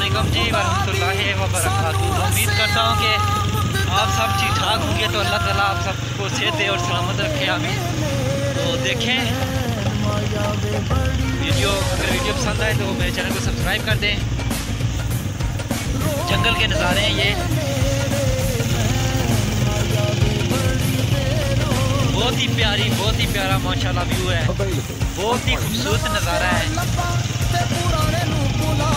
अस्सलामुअलैकुम जी वरहमतुल्लाहि वबरकातुहू। उम्मीद करता हूँ कि आप सब ठीक ठाक होंगे। तो अल्लाह ताला आप सबको सेहत दे और सलामत रखे आमीन। तो देखें वीडियो, अगर वीडियो पसंद आए तो मेरे चैनल को सब्सक्राइब कर दें। जंगल के नज़ारे हैं ये, बहुत ही प्यारी, बहुत ही प्यारा माशाल्लाह व्यू है, बहुत ही खूबसूरत नज़ारा है।